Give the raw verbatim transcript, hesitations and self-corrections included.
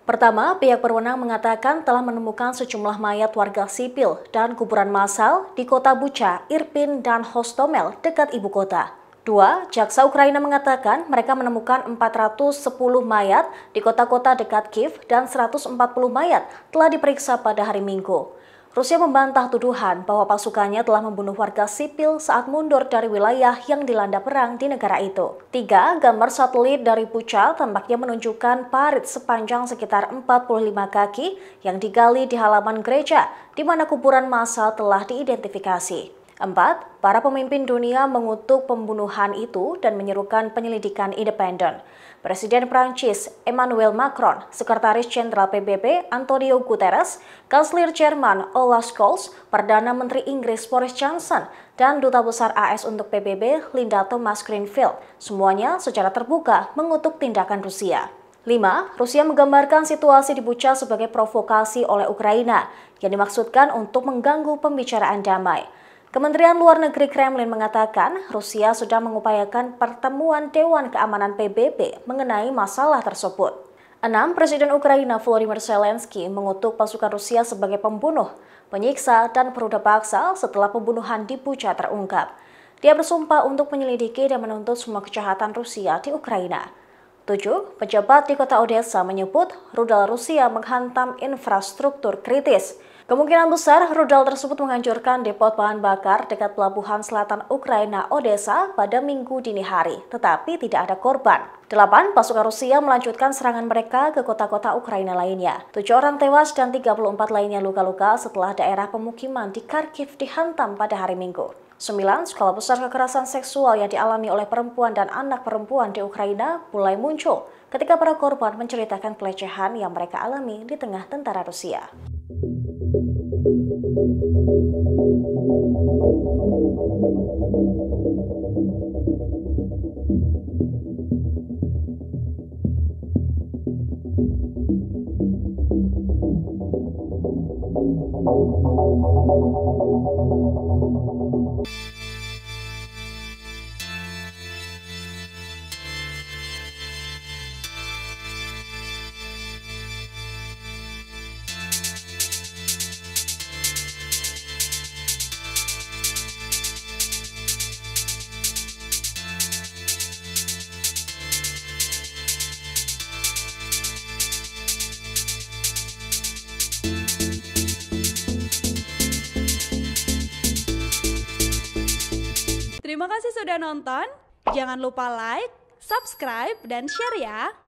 Pertama, pihak berwenang mengatakan telah menemukan sejumlah mayat warga sipil dan kuburan massal di kota Bucha, Irpin, dan Hostomel dekat ibu kota. Dua, jaksa Ukraina mengatakan mereka menemukan empat ratus sepuluh mayat di kota-kota dekat Kiev dan seratus empat puluh mayat telah diperiksa pada hari Minggu. Rusia membantah tuduhan bahwa pasukannya telah membunuh warga sipil saat mundur dari wilayah yang dilanda perang di negara itu. Tiga, gambar satelit dari Bucha tampaknya menunjukkan parit sepanjang sekitar empat puluh lima kaki yang digali di halaman gereja, di mana kuburan massal telah diidentifikasi. Empat, para pemimpin dunia mengutuk pembunuhan itu dan menyerukan penyelidikan independen. Presiden Prancis Emmanuel Macron, Sekretaris Jenderal P B B Antonio Guterres, Kanselir Jerman Olaf Scholz, Perdana Menteri Inggris Boris Johnson, dan Duta Besar A S untuk P B B Linda Thomas-Greenfield, semuanya secara terbuka mengutuk tindakan Rusia. Lima, Rusia menggambarkan situasi di Bucha sebagai provokasi oleh Ukraina yang dimaksudkan untuk mengganggu pembicaraan damai. Kementerian Luar Negeri Kremlin mengatakan Rusia sudah mengupayakan pertemuan Dewan Keamanan P B B mengenai masalah tersebut. Enam, Presiden Ukraina Volodymyr Zelensky mengutuk pasukan Rusia sebagai pembunuh, penyiksa, dan peruda paksa setelah pembunuhan di Bucha terungkap. Dia bersumpah untuk menyelidiki dan menuntut semua kejahatan Rusia di Ukraina. Tujuh, pejabat di kota Odessa menyebut rudal Rusia menghantam infrastruktur kritis. Kemungkinan besar rudal tersebut menghancurkan depot bahan bakar dekat pelabuhan selatan Ukraina Odessa pada Minggu dini hari, tetapi tidak ada korban. Delapan, pasukan Rusia melanjutkan serangan mereka ke kota-kota Ukraina lainnya. Tujuh orang tewas dan tiga puluh empat lainnya luka-luka setelah daerah pemukiman di Kharkiv dihantam pada hari Minggu. Sembilan, skala besar kekerasan seksual yang dialami oleh perempuan dan anak perempuan di Ukraina mulai muncul ketika para korban menceritakan pelecehan yang mereka alami di tengah tentara Rusia. Terima kasih sudah nonton. Jangan lupa like, subscribe, dan share ya.